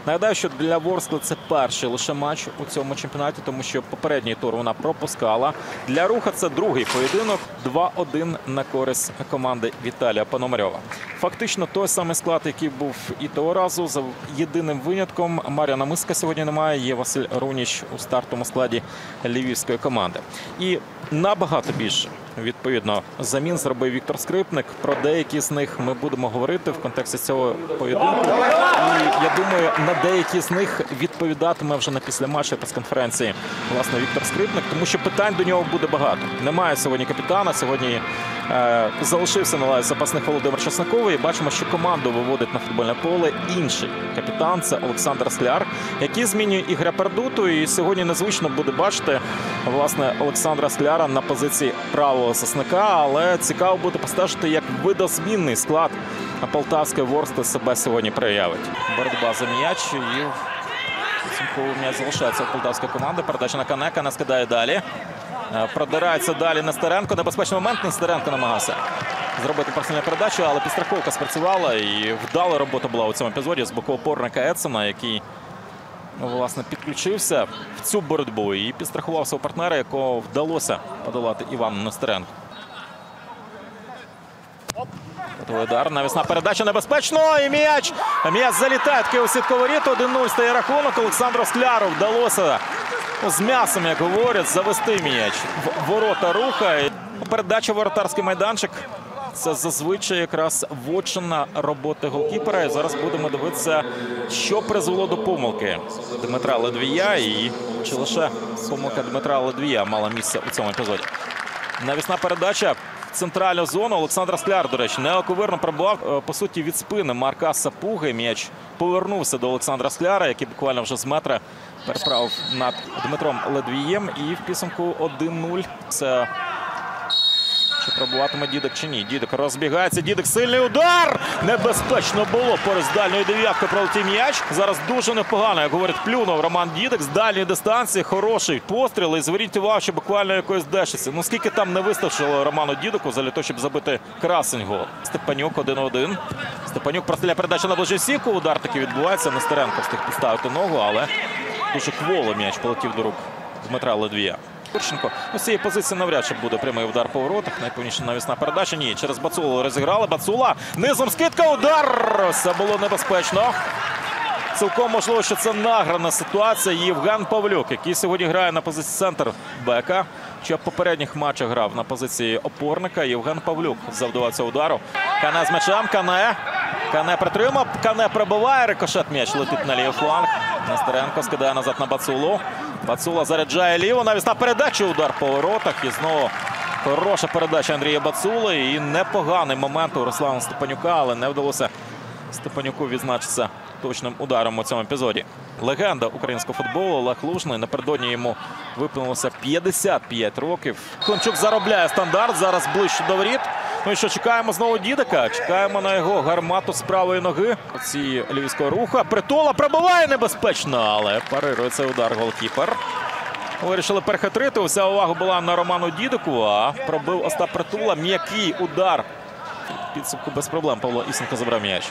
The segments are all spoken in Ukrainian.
Нагадаю, що для Ворскли це перший лише матч у цьому чемпіонаті, тому що попередній тур вона пропускала. Для Руха це другий поєдинок, 2-1 на користь команди Віталія Пономарьова. Фактично той самий склад, який був і того разу, за єдиним винятком. Мар'яна Миска сьогодні немає, є Василь Руніч у стартовому складі львівської команди. І набагато більше, відповідно, замін зробив Віктор Скрипник. Про деякі з них ми будемо говорити в контексті цього поєдинку. І я думаю, на деякі з них відповідатиме вже на післяматчевій прес-конференції власне Віктор Скрипник, тому що питань до нього буде багато. Немає сьогодні капітана, сьогодні залишився на лаві запасних Володимир Чесноковий. І бачимо, що команду виводить на футбольне поле інший капітан – це Олександр Скляр, який змінює Ігоря Пердуту. І сьогодні незвично буде бачити власне Олександра Скляра на позиції правого захисника, але цікаво буде постежити, як видозмінний склад полтавської Ворскли себе сьогодні проявить. Боротьба за м'яч, і підсумковий м'яч залишається у полтавської команди. Передача на Кане, Кане скидає далі. Продирається далі Нестеренко. Небезпечний момент, Нестеренко намагався зробити персональну передачу, але підстраховка спрацювала і вдала робота була у цьому епізоді з боку опорника Едсона, який власне підключився в цю боротьбу і підстрахував свого партнера, якого вдалося подолати Івану Нестеренку. Готовий удар, навісна передача, небезпечно, і м'яч залітає таки у сітку воріт, 1-0 стає рахунок. Олександру Скляру вдалося з м'ясом, як говорять, завести м'яч в ворота Руха. Передача в воротарський майданчик – це зазвичай якраз вотчина роботи голкіпера. І зараз будемо дивитися, що призвело до помилки Дмитра Ледвія, і чи лише помилка Дмитра Ледвія мала місце у цьому епізоді. Навісна передача в центральну зону. Олександр Скляр, до речі, неоковирно пробував, по суті, від спини Марка Сапуги. М'яч повернувся до Олександра Скляра, який буквально вже з метра переправив над Дмитром Ледвієм. І в підсумку 1-0. Це чи пробуватиме Дідик, чи ні. Дідик розбігається. Дідик, сильний удар! Небезпечно було. Поруч з дальньою дев'яткою пролетів м'яч. Зараз дуже непогано, як говорить, плюнув Роман Дідик з дальньої дистанції. Хороший постріл. І зверніть увагу, що буквально якоїсь дешиці. Ну скільки там не вистачило Роману Дідику для того, щоб забити красень гол. Степанюк 1-1. Степанюк простріляє передачу на ближню сітку. Удар таки відбувається. Нестеренко встиг підставити ногу, але дуже кволо м'яч полетів до рук Дмитра Ледвія. З цієї позиції навряд чи буде прямий удар по воротах. Найповніша навісна передача. Ні, через Бацулу розіграли. Бацула низом скидка. Удар! Це було небезпечно. Цілком можливо, що це награна ситуація. Євген Павлюк, який сьогодні грає на позиції центр-бека, що в попередніх матчах грав на позиції опорника. Євген Павлюк завдавав цього удару. Кане з м'ячем. Кане притримав. Кане пробиває. Рикошет м'яч летить на лівий фланг. Нестеренко скидає назад на Бацулу. Бацула заряджає ліво. Навісна передача. Удар по воротах. І знову хороша передача Андрія Бацули. І непоганий момент у Руслана Степанюка, але не вдалося Степанюку відзначитися точним ударом у цьому епізоді. Легенда українського футболу Олег Лужний. Напередодні йому виповнилося 55 років. Климчук заробляє стандарт. Зараз ближче до воріт. Ну і що, чекаємо знову Дідика. Чекаємо на його гармату з правої ноги. Ці львівського Руха. Притула пробиває небезпечно, але парирує цей удар голкіпер. Вирішили перехитрити. Вся увага була на Роману Дідику, а пробив Остап Притула. М'який удар. Підсумку без проблем Павло Ісенко забрав м'яч.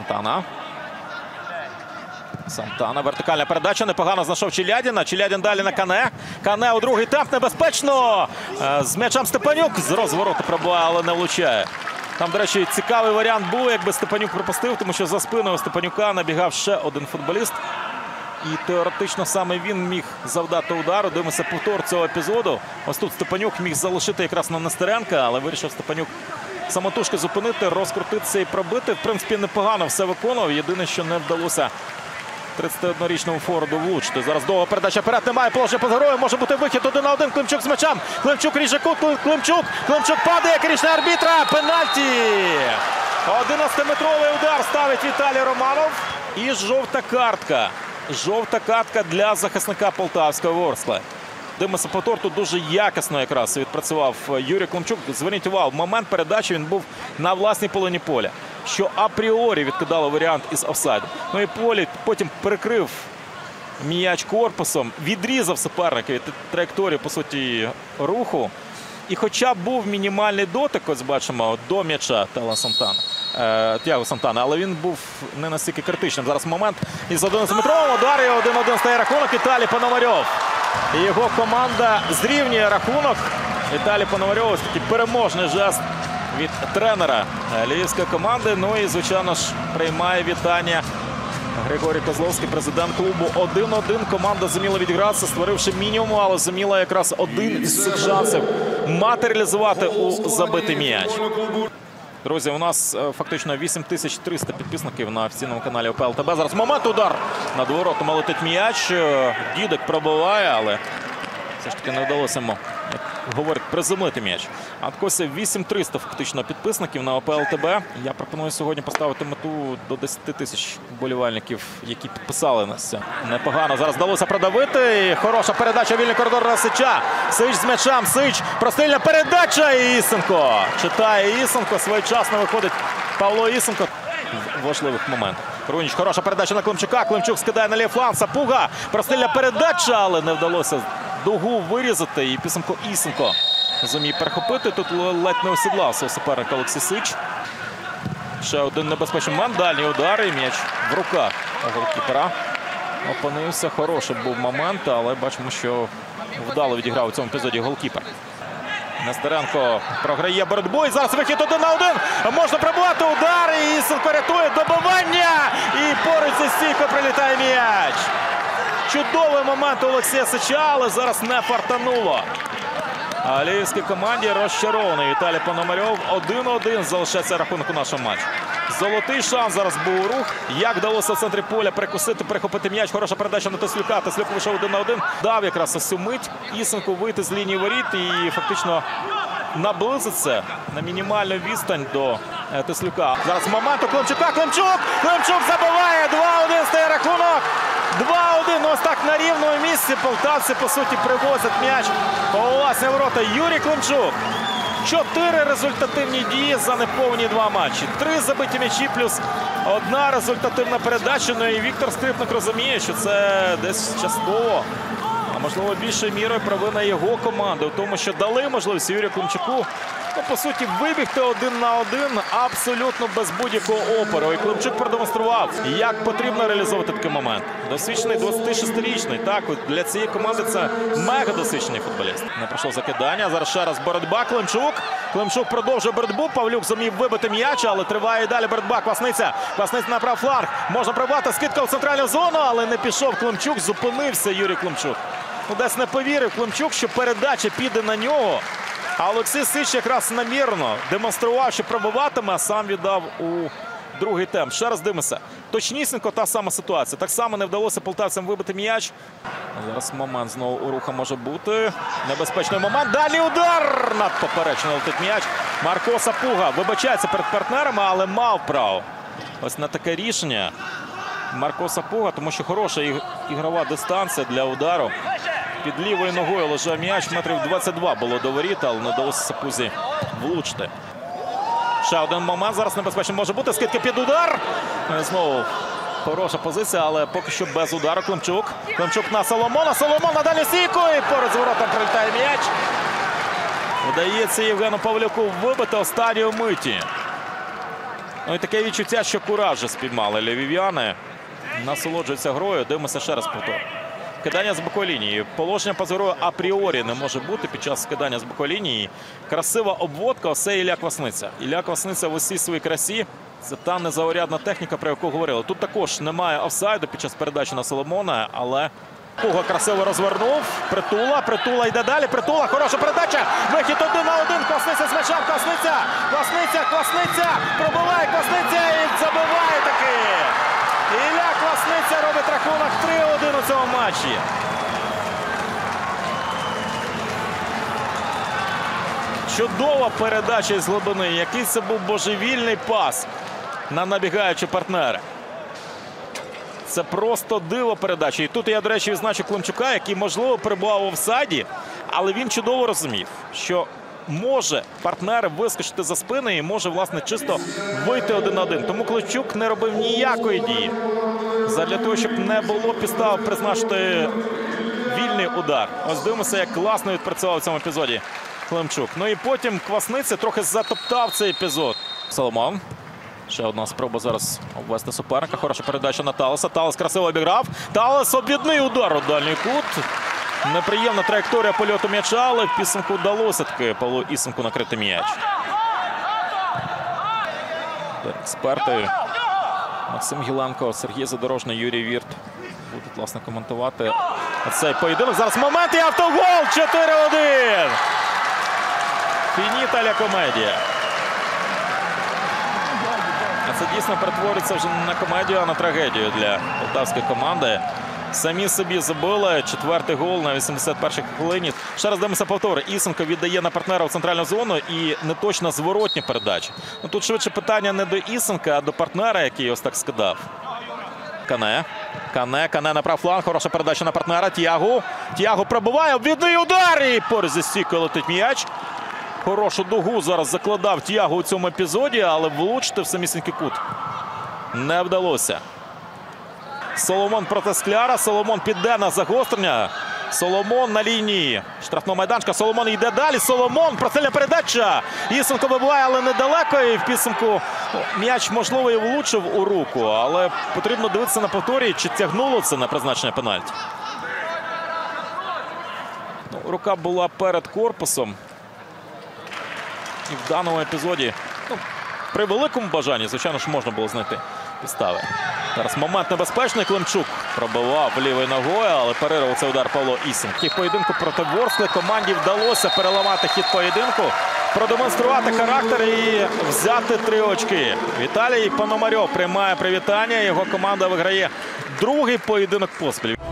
Сантана. Вертикальна передача. Непогано знайшов Челядіна. Челядін далі на Кане. Кане у другий темп. Небезпечно. З м'ячем Степанюк. З розвороту пробиває, але не влучає. Там, до речі, цікавий варіант був, якби Степанюк пропустив, тому що за спиною Степанюка набігав ще один футболіст. І теоретично саме він міг завдати удару. Дивимося повтор цього епізоду. Ось тут Степанюк міг залишити якраз на Нестеренка, але вирішив Степанюк самотужки зупинити, розкрутитися і пробити. В принципі, непогано все виконував. Єдине, що не вдалося 31-річному форварду влучити. Зараз довга передача вперед. Немає положення під героєм. Може бути вихід 1-1. Климчук з м'ячем. Климчук ріже кут. Климчук падає. Як рішення арбітра. Пенальті. 11-метровий удар ставить Віталій Романов. І жовта картка. Жовта картка для захисника полтавської Ворскли. Дивимося повтор. Тут дуже якісно якраз відпрацював Юрій Климчук. Зверніть увагу, в момент передачі він був на власній половині поля, що апріорі відкидало варіант із офсайду. Ну і Полі потім перекрив м'яч корпусом, відрізав суперника від траєкторії, по суті, руху. І хоча був мінімальний дотик, ось бачимо, до м'яча Тела Сантана, Тіаго Сантана, але він був не настільки критичним. Зараз момент із 11-метровим удар, і 1-1 стає рахунок. Віталій Пономарьов. І його команда зрівнює рахунок. Віталій Пономарьов, ось такий переможний жест від тренера львівської команди. Ну і, звичайно ж, приймає вітання Григорій Козловський, президент клубу. 1-1. Команда зуміла відігратися, створивши мінімум, але зуміла якраз один із цих шансів матеріалізувати у забитий м'яч. Друзі, у нас фактично 8300 підписників на офіційному каналі УПЛ ТБ. Зараз момент, удар над воротами летить м'яч. Дідик пробиває, але все ж таки не вдалося йому, як говорять, приземлити м'яч. А ось 8300 фактично підписників на УПЛ ТБ. Я пропоную сьогодні поставити мету до 10 тисяч вболівальників, які підписали нас. Непогано зараз вдалося продавити. Хороша передача, вільний коридор на Сича. Сич з м'ячем, Сич, прострільна передача. І Ісенко читає Ісенко. Своєчасно виходить Павло Ісенко в важливих моментах. Руніч, хороша передача на Климчука. Климчук скидає на лівий фланг. Сапуга. Прострільна передача, але не вдалося дугу вирізати. І Пісенко Ісенко зумів перехопити. Тут ледь не осідлався суперник Олексій Сич. Ще один небезпечний момент. Дальній удар і м'яч в руках голкіпера. Опинився. Хороший був момент, але бачимо, що вдало відіграв у цьому епізоді голкіпер. Нестеренко програє боротьбу. І зараз вихід 1-1. Можна пробувати удар. І Ісенко рятує добивання. І поруч зі стійкою прилітає м'яч. Чудовий момент у Олексія Сича, але зараз не фартануло. А львівській команді розчарований Віталій Пономарьов. 1-1 залишається рахунок у нашому матчі. Золотий шанс зараз був у рух. Як вдалося в центрі поля перекусити, перехопити м'яч. Хороша передача на Теслюка. Теслюк вийшов 1-1. Дав якраз ось цю мить Ісенку вийти з лінії воріт і фактично наблизиться на мінімальну відстань до Теслюка. Зараз момент у Климчука. Климчук забиває. 2-1 стає рахунок. 2-1. Ось так на рівному місці полтавці, по суті, привозять м'яч у власні ворота. Юрій Климчук. 4 результативні дії за неповні 2 матчі. 3 забиті м'ячі плюс 1 результативна передача. Ну і Віктор Скрипник розуміє, що це десь частково, а можливо більшою мірою провина його команди у тому, що дали можливість Юрію Климчуку, ну, по суті, вибігти 1 на 1 абсолютно без будь-якого опору. І Климчук продемонстрував, як потрібно реалізовувати такий момент. Досвідчений 26-річний. Так, для цієї команди це мега досвідчений футболіст. Не пройшло закидання. Зараз ще раз боротьба. Климчук продовжує боротьбу. Павлюк зумів вибити м'яч, але триває і далі боротьба. Квасниця на прав фланг. Можна пробувати. Скидка в центральну зону, але не пішов Климчук. Зупинився Юрій Климчук. Ну, десь не повірив Климчук, що передача піде на нього. А Олексій Сич якраз намірно демонстрував, що пробиватиме, а сам віддав у другий темп. Ще раз дивимося. Точнісінько та сама ситуація. Так само не вдалося полтавцям вибити м'яч. Зараз момент знову у руха може бути. Небезпечний момент. Далі удар! Над поперечним летить м'яч. Марко Сапуга вибачається перед партнерами, але мав право. Ось на таке рішення Марко Сапуга, тому що хороша ігрова дистанція для удару. Під лівою ногою лежав м'яч, метрів 22 було до воріт, але не вдалося Сапузі влучити. Ще один момент зараз небезпечний може бути. Скидка під удар. Знову хороша позиція, але поки що без удару. Климчук на Соломона. Соломон на дальню стійку. І поруч з воротом прилітає м'яч. Вдається Євгену Павлюку вибити останньої миті. Ну і таке відчуття, що кураж спіймали львів'яни. Насолоджуються грою. Дивимося ще раз повтор. Кидання з бокової лінії. Положення позору апріорі не може бути під час кидання з бокової лінії. Красива обводка. Оце Ілля Квасниця. Ілля Квасниця в усій своїй красі. Це та незаурядна техніка, про яку говорили. Тут також немає офсайду під час передачі на Соломона, але Пуга красиво розвернув. Притула йде далі. Притула, хороша передача. Вихід 1 на 1. Квасниця з м'ячем. Квасниця. Пробиває Квасниця і забиває таки. Ілля Квасниця робить рахунок 3-1 у цьому матчі. Чудова передача із глибини. Який це був божевільний пас на набігаючі партнери. Це просто диво передачі. І тут я, до речі, відзначу Климчука, який, можливо, перебував у офсайді, але він чудово розумів, що може партнер вискочити за спини і може, власне, чисто вийти 1 на 1. Тому Климчук не робив ніякої дії задля того, щоб не було підстав призначити вільний удар. Ось дивимося, як класно відпрацював в цьому епізоді Климчук. Ну і потім Квасниця трохи затоптав цей епізод. Соломон. Ще одна спроба зараз обвести суперника. Хороша передача на Талеса. Талес красиво обіграв. Талес обвідний удар у дальній кут. Неприємна траєкторія польоту м'яча, але в підсумку вдалося таки Павлу Ісенку накрити м'яч. Експерти Максим Гіленко, Сергій Задорожний, Юрій Вірт будуть, власне, коментувати цей поєдинок. Зараз момент і автогол! 4-1! Фініта ля комедія. Це дійсно перетвориться вже не на комедію, а на трагедію для полтавської команди. Самі собі забили. Четвертий гол на 81-й хвилині. Ще раз дивимося повтори. Ісенко віддає на партнера в центральну зону і неточна зворотні передачі. Ну, тут швидше питання не до Ісенка, а до партнера, який ось так скидав. Кане на прав фланг. Хороша передача на партнера. Тіагу пробиває. Обвідний удар. І поруч зі стійкою летить м'яч. Хорошу дугу зараз закладав Тіагу у цьому епізоді, але влучити в самісінький кут не вдалося. Соломон проти Скляра. Соломон піде на загострення. Соломон на лінії штрафного майданчика. Соломон йде далі. Соломон. Прострільна передача. Ісенко вибиває, але недалеко. І в підсумку м'яч, можливо, і влучив у руку. Але потрібно дивитися на повторі, чи тягнуло це на призначення пенальті. Рука була перед корпусом. І в даному епізоді, при великому бажанні, звичайно ж, можна було знайти підстави. Зараз момент небезпечний. Климчук пробивав лівою ногою, але перервав цей удар Павло Ісенко. В поєдинку проти Ворскли команді вдалося переламати хід поєдинку, продемонструвати характер і взяти 3 очки. Віталій Пономарьов приймає привітання. Його команда виграє другий поєдинок поспіль.